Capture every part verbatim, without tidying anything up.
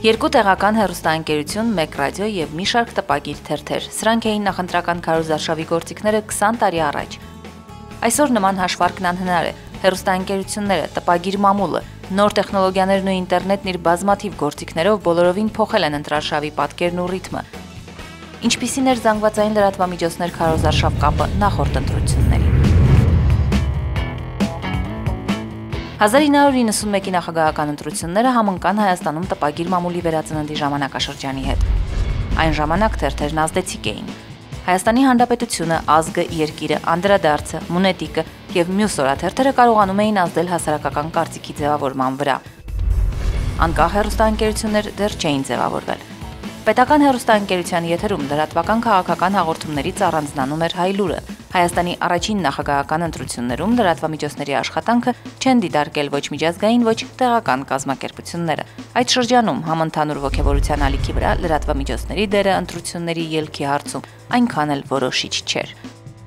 Երկու տեղական հեռուստաընկերություն, մեկ ռադիո եւ մի շարք տպագիր թերթեր։ Սրանք էին նախընտրական քարոզարշավի գործիքները քսան տարի առաջ։ Այսօր նման հաշվարկն անհնար է։ Հեռուստաընկերությունները, տպագիր մամուլը, նոր տեխնոլոգիաներն ու ինտերնետն իր բազմաթիվ գործիքներով բոլորովին փոխել են ընտրարշավի պատկերն ու ռիթմը։ Ինչպիսին էր զանգվածային լրատվամիջոցներ քարոզարշավ կապը նախորդ ընտրություններին։ հազար ինը հարյուր իննսունմեկի նախագահական ընտրությունները համընկան Հայաստանում տպագիր մամուլի վերածննդի ժամանակաշրջանի հետ։ Այն ժամանակ թերթերն ազդեցիկ էին։ Հայաստանի Հանրապետությունը, ազգը, երկիրը, անդրադարձը, մունետիկը եւ մյուս օրաթերթերը կարողանում էին ազդել հասարակական կարծիքի ձևավորման վրա։ Անկախ հեռուստաընկերություններ դեռ չէին ձևավորվել։ Պետական հեռուստաընկերության եթերում լրատվական քաղաքական հաղորդումներից առանձնանում էր Հայլուրը։ Հայաստանի առաջին նախագահական ընտրություններում լրատվամիջոցների աշխատանքը չեն դիտարկել ոչ միջազգային, ոչ տեղական կազմակերպությունները։ Այդ շրջանում համընդհանուր ոգևորության ալիքի վրա լրատվամիջոցների դերը ընտրությունների ելքի հարցում այնքան էլ որոշիչ չէր։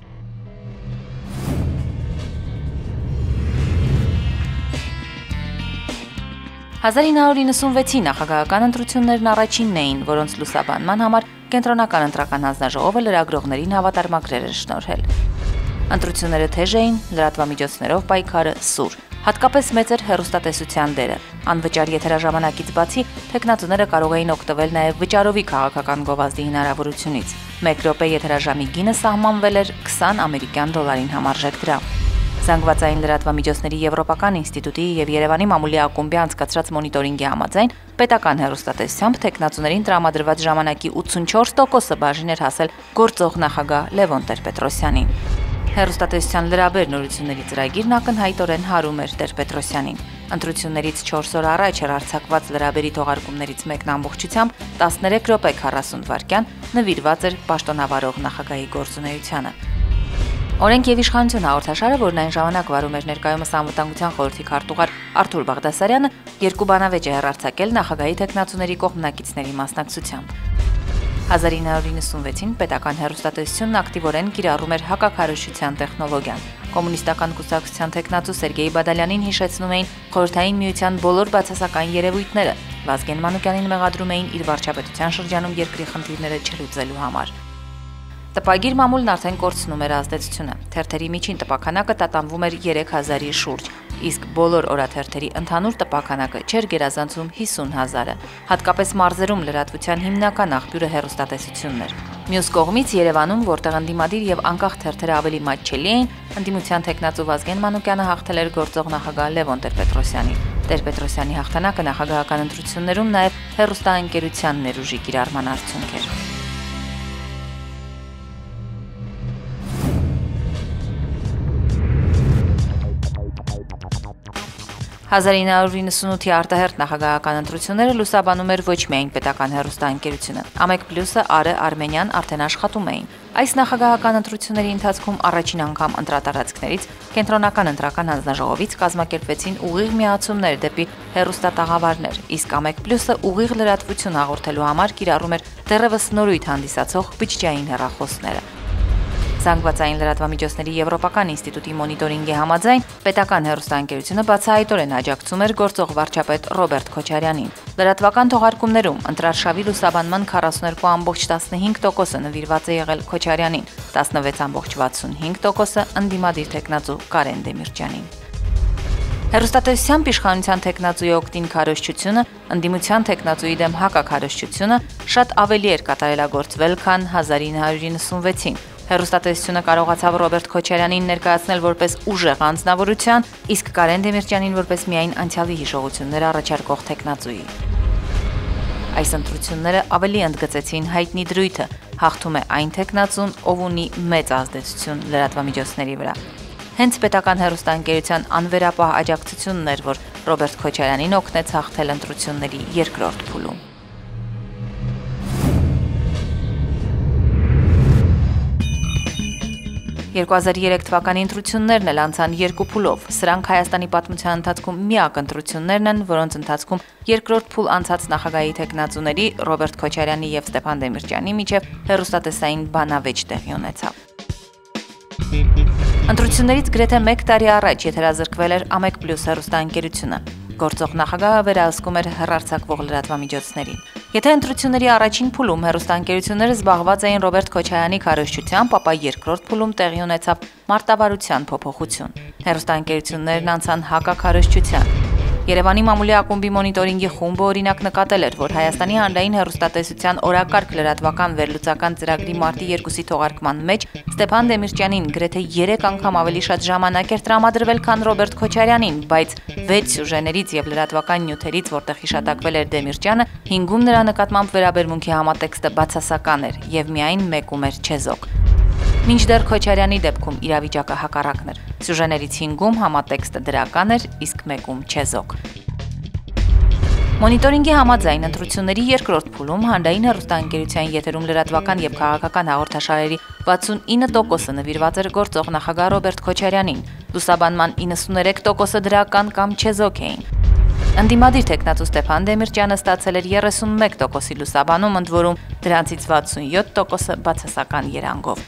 հազար ինը հարյուր իննսունվեցի նախագահական ընտրություններն առաջինն էին, որոնց լուսաբանման համար կենտրոնական ընտրական հանձնաժողովը լրագրողներին հավատարմագրեր էր շնորհել։ Ընտրությունները թեժ էին, լրատվամիջոցներով պայքարը սուր, հատկապես մեծ էր հեռուստատեսության դերը։ Անվճար եթերաժամանակից բացի թեկնածուները կարող էին օգտվել նաև վճարովի քաղաքական գովազդի հնարավորությունից։ Մեկ րոպե եթերաժամի գինը սահմանվել էր քսան ամերիկյան դոլարին համարժեք դրամ։ Զանգվածային լրատվամիջոցների Եվրոպական ինստիտուտի եւ Երևանի մամուլի ակումբի անցկացրած մոնիտորինգի համաձայն պետական հեռուստատեսությամբ թեկնածուներին տրամադրված ժամանակի ութսունչորս տոկոսը բաժին էր հասել գործող նախագահ Լևոն Տեր-Պետրոսյանին։ Հեռուստատեսության լրաբեր նորությունների ծրագիրն ակնհայտորեն հարում էր Տեր-Պետրոսյանին։ Ընտրություններից չորս օր առաջ էր արձակված լրաբերի թողարկումներից մեկն ամբողջությամբ տասներեք րոպե քառասուն վայրկյան նվիրված էր պաշտոնավարող նախագահի գործունեությանը։ Օրենք եւ իշխանություն հաղորդաշարը, որն այն ժամանակ վարում էր ներկայումս անվտանգության խորհրդի քարտուղար Արթուր Բաղդասարյանը, երկու բանավեճ է հեռարձակել նախագահի թեկնածուների կողմնակիցների մասնակցությամբ։ հազար ինը հարյուր իննսունվեցին պետական հեռուստատեսությունն ակտիվորեն կիրառում էր հակաքարոզչության տեխնոլոգիան։ Կոմունիստական կուսակցության թեկնածու Սերգեյ Բադալյանին հիշեցնում էին Խորհրդային միության բոլոր բացասական երևույթները, Վազգեն Մանուկյանին մեղադրում էին իր վարչապետության շրջանում երկրի խնդիրները չլուծելու համար։ Տպագիր մամուլն արդեն կորցնում էր ազդեցությունը։ Թերթերի միջին տպաքանակը տատանվում էր երեք հազարի շուրջ, իսկ բոլոր օրաթերթերի ընդհանուր տպաքանակը չէր գերազանցում հիսուն հազարը։ Հատկապես մարզերում լրատվության հիմնական աղբյուրը հեռուստատեսությունն էր։ Մյուս կողմից Երևանում, որտեղ ընդդիմադիր եւ անկախ թերթերը ավելի մատչելի էին, ընդդիմության թեկնածու Վազգեն Մանուկյանը հաղթել էր գործող նախագահ Լևոն Տեր-Պետրոսյանին։ Տեր-Պետրոսյանի հաղթանակը նախագահական ընտրություններում նաեւ հեռուստաընկերության ներուժի կիրառման արդյունք էր։ հազար ինը հարյուր իննսունութի արտահերթ նախագահական ընտրությունները լուսաբանում էր ոչ միայն պետական հեռուստաընկերությունը։ Ամեկ պլյուսը, Արը, Արմենիան արդեն աշխատում էին։ Այս նախագահական ընտրությունների ընթացքում առաջին անգամ ընտրատարածքներից կենտրոնական ընտրական հանձնաժողովից կազմակերպվեցին ուղիղ միացումներ դեպի հեռուստատաղավարներ, իսկ Ամեկ պլյուսը ուղիղ լրատվություն հաղորդելու համար կիրառում էր դեռևս նորույթ հանդիսացող բջջային հեռախոսները։ Զանգվածային լրատվամիջոցների Եվրոպական ինստիտուտի մոնիտորինգի համաձայն պետական հեռուստաընկերությունը բացահայտորեն աջակցում էր գործող վարչապետ Ռոբերտ Քոչարյանին։ Լրատվական թողարկումներում ընտրարշավի լուսաբանման քառասուններկու ամբողջ տասնհինգ տոկոսը նվիրված է եղել Քոչարյանին, տասնվեց ամբողջ վաթսունհինգ տոկոսը ընդդիմադիր թեկնածու Կարեն Դեմիրճյանին։ Հեռուստատեսությամբ իշխանության թեկնածուի օգտին քարոզչությունը, ընդդիմության թեկնածուի դեմ հակաքարոզչությունը շատ ավելի էր կատարելագործվել, քան հազար ինը հարյուր իննսունվեցին։ Հեռուստատեսությունը կարողացավ Ռոբերտ Քոչարյանին ներկայացնել որպես ուժեղ անձնավորության, իսկ Կարեն Դեմիրճյանին որպես միայն անցյալի հիշողություններ առաջարկող թեկնածուի։ Այս ընտրությունները ավելի ընդգծեցին հայտնի դրույթը, հաղթում է այն թեկնածուն, ով ունի մեծ ազդեցություն լրատվամիջոցների վրա։ Հենց պետական հեռուստաընկերության անվերապահ աջակցությունն էր, որ Ռոբերտ Քոչարյանին օգնեց հաղթել ընտրությունների երկրորդ փուլում։ երկու հազար երեք թվականի ընտրություններն էլ անցան երկու փուլով։ Սրանք Հայաստանի պատմության ընթացքում միակ ընտրություններն են, որոնց ընթացքում երկրորդ փուլ անցած նախագահի թեկնածուների Ռոբերտ Քոչարյանի եւ Ստեփան Դեմիրճյանի միջև հեռուստատեսային բանավեճ տեղի ունեցավ։ Ընտրություններից գրեթե մեկ տարի առաջ եթերազրկվել էր Ամեկ պլյուս հեռուստաընկերությունը։ Գործող նախագահը վերահսկում էր հեռարձակվող լրատվամիջոցներին։ Եթե ընտրությունների առաջին փուլում հեռուստաընկերությունները զբաղված էին Ռոբերտ Քոչարյանի քարոզչությամբ, ապա երկրորդ փուլում տեղի ունեցավ մարտավարության փոփոխություն։ Հեռուստաընկերություններն անցան հակաքարոզչության։ Երևանի մամուլի ակումբի մոնիտորինգի խումբը օրինակ նկատել էր, որ Հայաստանի հանրային հեռուստատեսության օրակարգ լրատվական վերլուծական ծրագրի մարտի երկուսի թողարկման մեջ Ստեփան Դեմիրճյանին գրեթե երեք անգամ ավելի շատ ժամանակ էր տրամադրվել, քան Ռոբերտ Քոչարյանին, բայց վեց սյուժեներից եւ լրատվական նյութերից, որտեղ հիշատակվել էր Դեմիրճյանը, հինգում նրա նկատմամբ վերաբերմունքի համատեքստը բացասական էր եւ միայն մեկում էր չեզոք։ Մինչդեռ Քոչարյանի դեպքում իրավիճակը հակառակն էր։ Սյուժեներից հինգում համատեքստը դրական էր, իսկ մեկում չեզոք։ Մոնիտորինգի համաձայն ընտրությունների երկրորդ փուլում հանրային հեռուստաընկերության եթերում լրատվական եւ քաղաքական հաղորդաշարերի վաթսունինը տոկոսը նվիրված էր գործող նախագահ Ռոբերտ Քոչարյանին, լուսաբանման իննսուներեք տոկոսը դրական կամ չեզոք էին։ Ընդդիմադիր թեկնածու Ստեփան Դեմիրճյանը ստացել էր երեսունմեկ տոկոսի լուսաբանում, ընդ որում դրանցից վաթսունյոթ տոկոսը բացասական երանգով։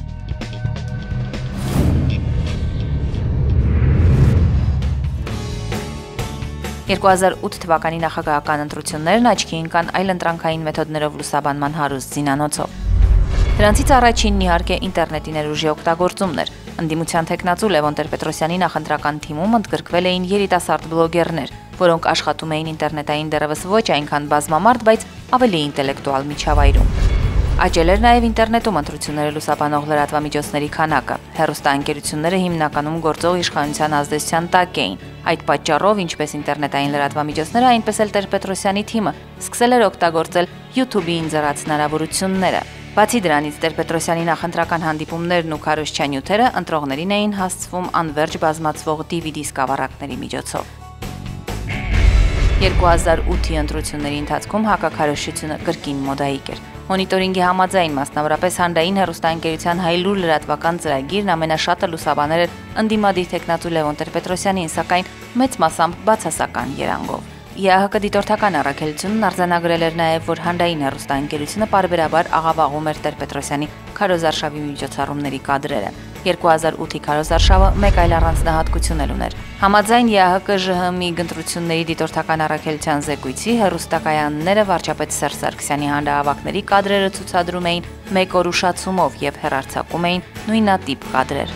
երկու հազար ութ թվականի նախագահական ընտրություններն աչքի ընկան այլընտրանքային մեթոդներով լուսաբանման հարուստ զինանոցով։ Դրանցից առաջինն իհարկե ինտերնետի ներուժի օգտագործումն էր։ Ընդդիմության թեկնածու Լևոն Տեր-Պետրոսյանի նախընտրական թիմում ընդգրկվել էին երիտասարդ բլոգերներ, որոնք աշխատում էին ինտերնետային դեռևս ոչ այնքան բազմամարդ, բայց ավելի ինտելեկտուալ միջավայրում։ Աճել էր նաև ինտերնետում ընտրությունները լուսաբանող լրատվամիջոցների քանակը։ Հեռուստաընկերությունները հիմնականում գործող իշխանության ազդեցության տակ էին։ Այդ պատճառով, ինչպես ինտերնետային լրատվամիջոցները, այնպես էլ Տեր-Պետրոսյանի թիմը սկսել էր օգտագործել YouTube-ի ինձեռած հնարավորությունները։ Բացի դրանից, Տեր-Պետրոսյանի նախընտրական հանդիպումներն ու քարոզչանյութերը ընտրողներին էին հասցվում անվերջ բազմացվող դի վի դի սկավառակների միջոցով։ երկու հազար ութի ընտրությունների ընթացքում հակաքարոզչությունը կրկին մոդայիկ էր։ Մոնիտորինգի համաձայն, մասնավորապես հանրային հեռուստաընկերության Հայլուր լրատվական ծրագիրն ամենաշատը լուսաբանել էր ընդդիմադիր թեկնածու Լևոն Տեր-Պետրոսյանին, սակայն մեծ մասամբ բացասական երանգով։ ի ա հա կը դիտորդական առաքելությունն արձանագրել էր նաև, որ հանրային հեռուստաընկերությունը պարբերաբար աղավաղում էր Տեր-Պետրոսյանի քարոզարշավի միջոցառումների կադրերը։ երկու հազար ութի քարոզարշավը մեկ այլ առանձնահատկություն էլ ուներ։ Համաձայն ի ա հա կը ժը հը ըմ ի ընտրությունների դիտորդական առաքելության զեկույցի, հեռուստակայանները վարչապետ Սերժ Սարգսյանի հանրահավաքների կադրերը ցուցադրում էին մեկ օր ուշացումով եւ հեռարձակում էին նույնատիպ կադրեր։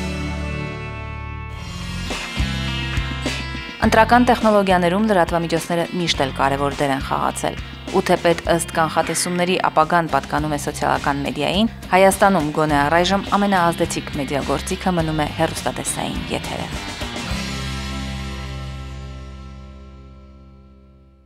Ընտրական տեխնոլոգիաներում լրատվամիջոցները միշտ էլ կարևոր դեր են խաղացել։ Ու թեպետ ըստ կանխատեսումների ապագան պատկանում է սոցիալական մեդիային, Հայաստանում գոնե առայժմ ամենաազդեցիկ մեդիագործիքը մնում է հեռուստատեսային եթերը։